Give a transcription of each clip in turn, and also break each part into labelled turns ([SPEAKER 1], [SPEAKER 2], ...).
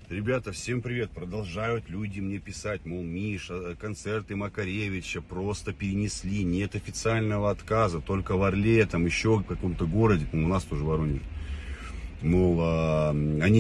[SPEAKER 1] Ребята, всем привет. Продолжают люди мне писать, мол, Миша, концерты Макаревича просто перенесли, нет официального отказа, только в Орле, там еще в каком-то городе, у нас тоже в Воронеже. Мол, они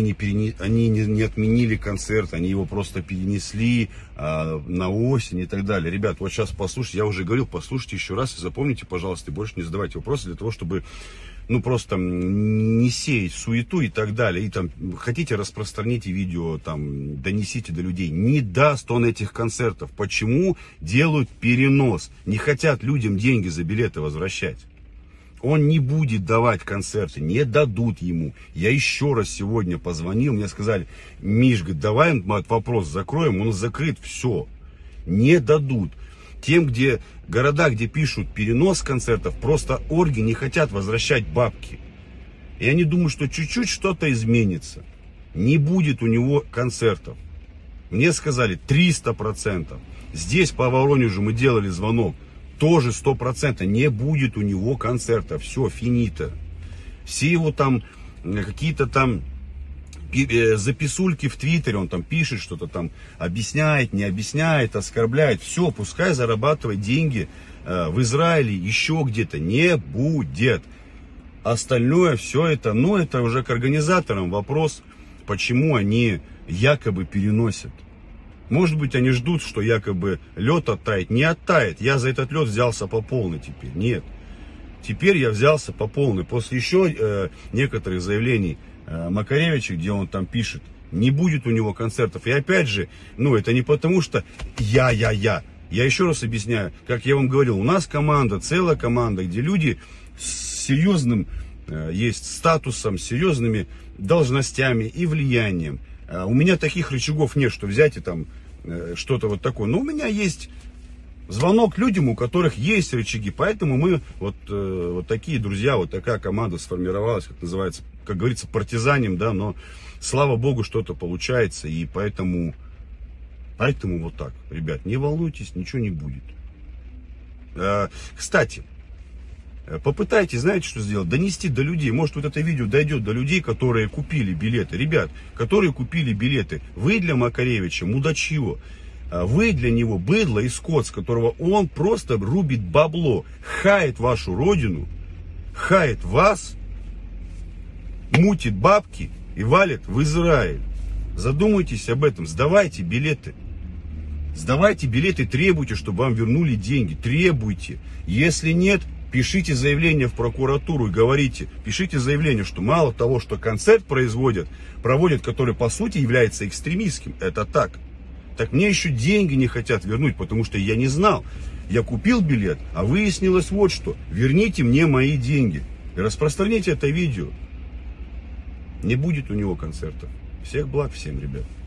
[SPEAKER 1] не отменили концерт, они его просто перенесли на осень и так далее. Ребят, вот сейчас послушайте, я уже говорил, послушайте еще раз и запомните, пожалуйста, и больше не задавайте вопросы для того, чтобы, просто не сеять суету и так далее. И там, хотите, распространите видео, там, донесите до людей. Не даст он этих концертов. Почему делают перенос? Не хотят людям деньги за билеты возвращать. Он не будет давать концерты, не дадут ему. Я еще раз сегодня позвонил, мне сказали: Миш, говорит, давай вопрос закроем, он закрыт, все. Не дадут. Тем, города, где пишут перенос концертов, просто орги не хотят возвращать бабки. И они думают, что чуть-чуть что-то изменится. Не будет у него концертов. Мне сказали 300%. Здесь по Воронежу мы делали звонок. Тоже 100%. Не будет у него концерта. Все, финита. Все его там, какие-то там записульки в Твиттере, он там пишет что-то там, объясняет, не объясняет, оскорбляет. Все, пускай зарабатывает деньги в Израиле, еще где-то. Не будет. Остальное все это, это уже к организаторам вопрос, почему они якобы переносят. Может быть, они ждут, что якобы лед оттает. Не оттает. Я за этот лед взялся по полной теперь. Нет. Теперь я взялся по полной. После еще некоторых заявлений Макаревича, где он там пишет, не будет у него концертов. И опять же, это не потому, что я. Я еще раз объясняю, как я вам говорил, у нас команда, целая команда, где люди с серьезным есть статусом, с серьезными должностями и влиянием. У меня таких рычагов нет, что взять и там что-то вот такое. Но у меня есть звонок людям, у которых есть рычаги. Поэтому мы вот такие друзья, вот такая команда сформировалась, как называется, как говорится, партизаним, да, но слава богу, что-то получается. И поэтому вот так, ребят, не волнуйтесь, ничего не будет. Кстати, попытайтесь, знаете, что сделать? Донести до людей. Может, вот это видео дойдет до людей, которые купили билеты. Ребят, которые купили билеты. Вы для Макаревича мудачье. Вы для него быдло и скот, с которого он просто рубит бабло. Хает вашу родину. Хает вас. Мутит бабки и валит в Израиль. Задумайтесь об этом. Сдавайте билеты. Сдавайте билеты, требуйте, чтобы вам вернули деньги. Требуйте. Если нет, пишите заявление в прокуратуру и говорите, пишите заявление, что мало того, что концерт проводят, который по сути является экстремистским, это так. Так мне еще деньги не хотят вернуть, потому что я не знал. Я купил билет, а выяснилось вот что. Верните мне мои деньги. И распространите это видео. Не будет у него концертов. Всех благ всем, ребят.